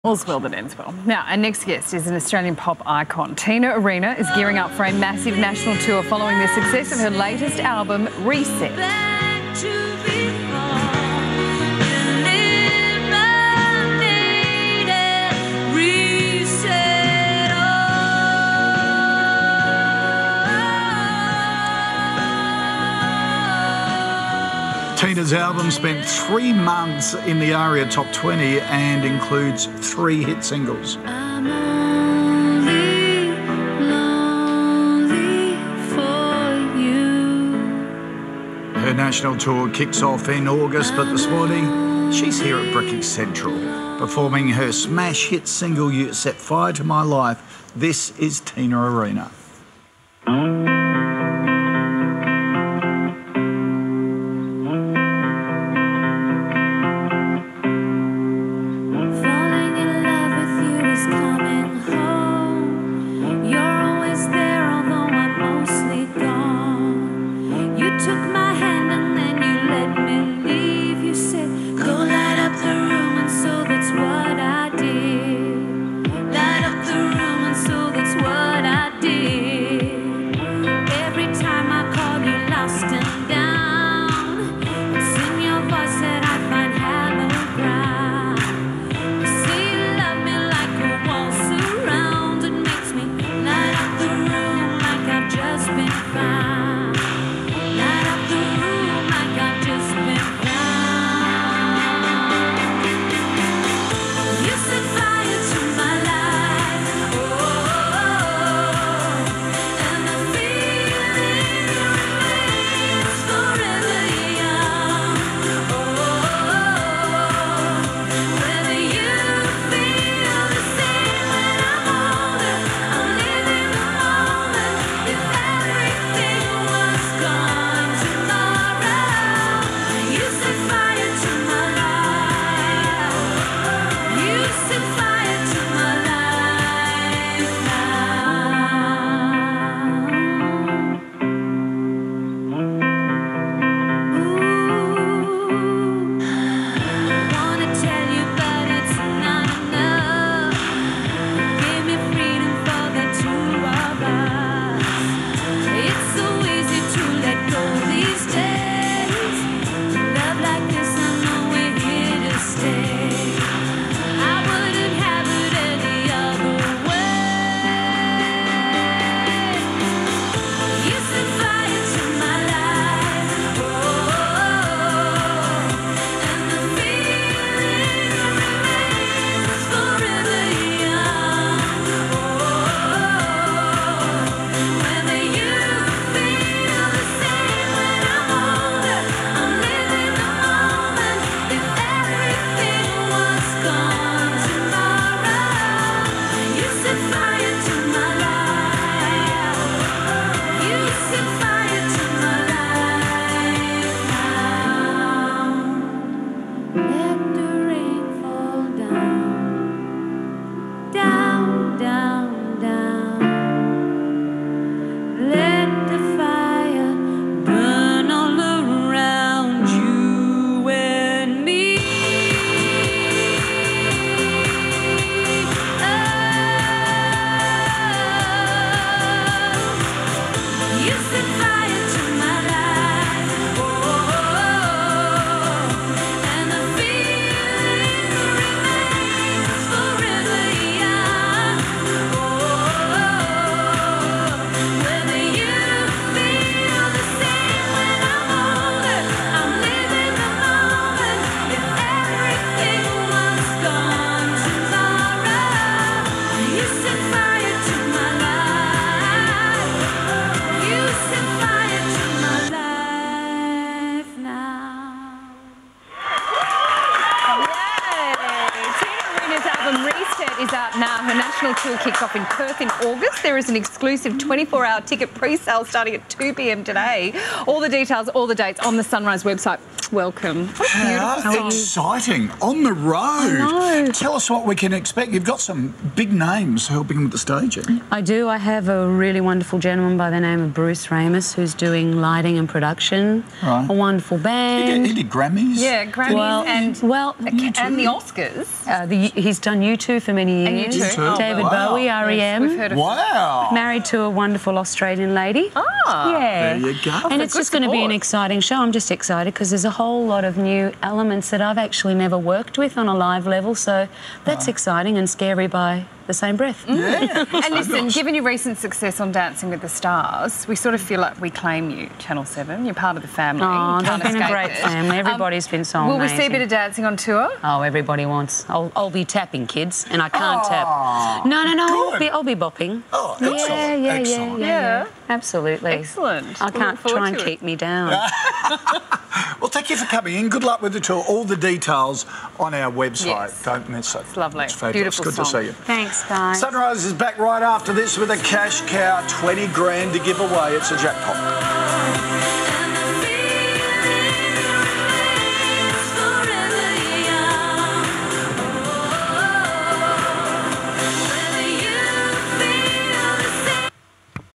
All's well that ends well. Now, our next guest is an Australian pop icon. Tina Arena is gearing up for a massive national tour following the success of her latest album, Reset. Tina's album spent 3 months in the ARIA Top 20 and includes 3 hit singles. I'm only lonely for you. Her national tour kicks off in August, but this morning she's here at Bricky Central, performing her smash hit single, You Set Fire to My Life. This is Tina Arena. Is out now. Her national tour kicks off in Perth in August. There is an exclusive 24-hour ticket pre-sale starting at 2 p.m. today. All the details, all the dates on the Sunrise website. Welcome. How exciting. On the road. I know. Tell us what we can expect. You've got some big names helping with the staging. I do. I have a really wonderful gentleman by the name of Bruce Ramus who's doing lighting and production. Right. A wonderful band. He did Grammys. Yeah, Grammys and the Oscars. He's done U2 for many years. And U2. Oh, David wow. Bowie, REM. We've heard of Wow. Married to a wonderful Australian lady. Ah. Yeah. There you go. And it's good just going to be an support. exciting show. I'm just excited because there's a whole lot of new elements that I've actually never worked with on a live level. So that's exciting and scary by the same breath. Yeah. And listen, given your recent success on Dancing with the Stars, we sort of feel like we claim you, Channel 7. You're part of the family. Oh, You can't they've been a escape great it. family. Everybody's been so Will amazing. we see a bit of dancing on tour? Oh, everybody wants. I'll be tapping, kids, and I can't tap. No. Good. I'll be bopping. Oh, excellent, excellent. Yeah. Absolutely. Excellent. I We'll can't look forward try and to it. keep me down. Well, thank you for coming in. Good luck with the tour. All the details on our website. Yes. Don't miss it. It's lovely. It's fabulous. Beautiful Good song. to see you. Thanks, guys. Sunrise is back right after this with a cash cow, 20 grand to give away. It's a jackpot.